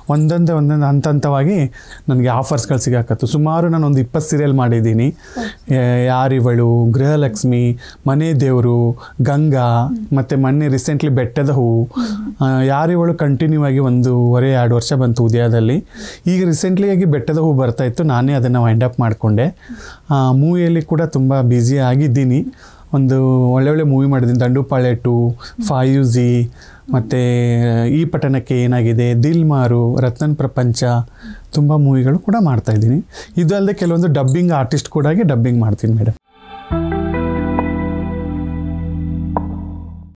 ಒಂದೊಂದೇ ಹಂತ ಹಂತವಾಗಿ ನನಗೆ ಆಫರ್ಸ್ಗಳು ಸಿಗಾಕತ್ತು. ಸುಮಾರು ನಾನು ಒಂದು 20 ಸೀರಿಯಲ್ ಮಾಡಿದ್ದೀನಿ. ಯಾರಿವಳು, ಗೃಹಲಕ್ಷ್ಮಿ, ಮನೆ ದೇವರು, ಗಂಗಾ, ಮತ್ತು ಮೊನ್ನೆ ರೀಸೆಂಟ್ಲಿ ಬೆಟ್ಟದ ಹೂವು. ಯಾರಿವಳು ಕಂಟಿನ್ಯೂ ಆಗಿ 1.5-2 ವರ್ಷ ಬಂತು ಉದಯದಲ್ಲಿ. ಈಗ ರೀಸೆಂಟ್ಲಿಯಾಗಿ ಬೆಟ್ಟದ ಹೂವು ಬರ್ತಾಯಿತ್ತು, ನಾನೇ ಅದನ್ನು ವೈಂಡ್ ಅಪ್ ಮಾಡಿಕೊಂಡೆ. ಮೂವಿಯಲ್ಲಿ ಕೂಡ ತುಂಬ ಬ್ಯುಸಿ ಆಗಿದ್ದೀನಿ. ಒಂದು ಒಳ್ಳೆ ಮೂವಿ ಮಾಡಿದ್ದೀನಿ. ದಂಡುಪಾಳ್ಯ 2, 5G, ಮತ್ತು ಈ ಪಟ್ಟಣಕ್ಕೆ ಏನಾಗಿದೆ, ದಿಲ್ ಮಾರು, ರತ್ನನ್ ಪ್ರಪಂಚ, ತುಂಬ ಮೂವಿಗಳು ಕೂಡ ಮಾಡ್ತಾಯಿದ್ದೀನಿ. ಇದು ಅಲ್ಲದೆ ಕೆಲವೊಂದು ಡಬ್ಬಿಂಗ್ ಆರ್ಟಿಸ್ಟ್ ಕೂಡ ಡಬ್ಬಿಂಗ್ ಮಾಡ್ತೀನಿ ಮೇಡಮ್.